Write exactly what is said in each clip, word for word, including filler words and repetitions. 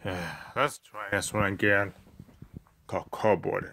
Let's try this one again. Called cardboard.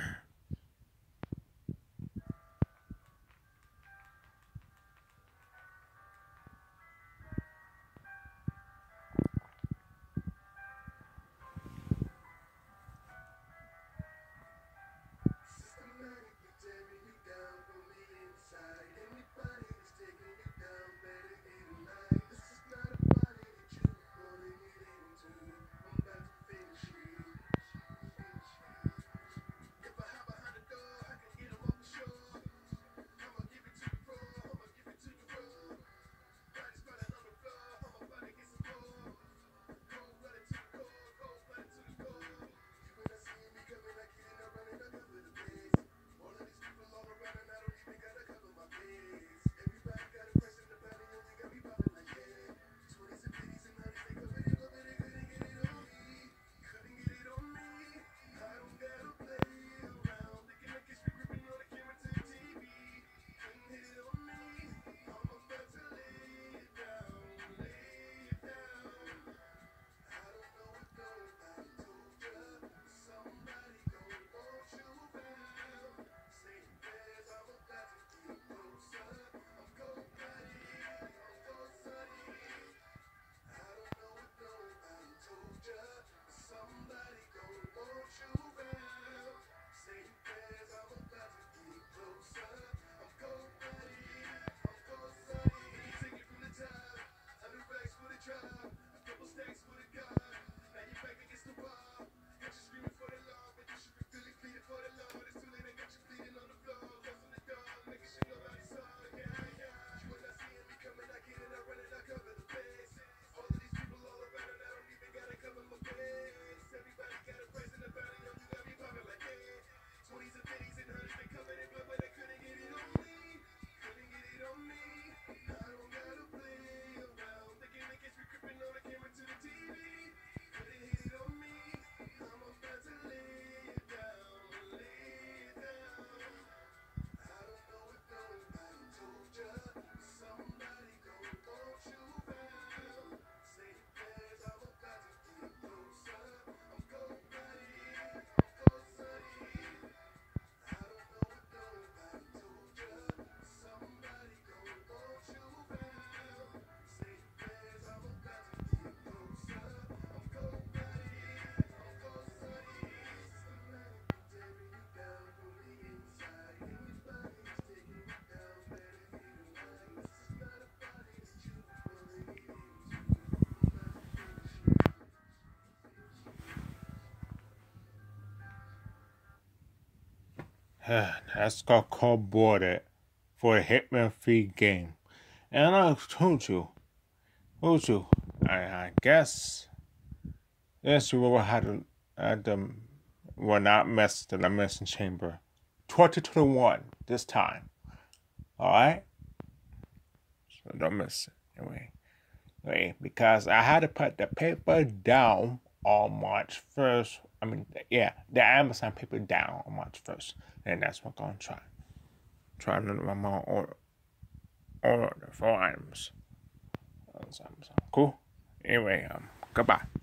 That's called cardboard for a Hitman free game. And I told you, told you, I, I guess this will have to, uh, the, will not mess the elimination chamber. twenty twenty-one this time. Alright? So don't miss it. Anyway. Anyway, because I had to put the paper down on March first. I mean, yeah, the Amazon paper down on March first. And that's what I'm going to try. Try another one more order. Order the four items. Cool? Anyway, um, goodbye.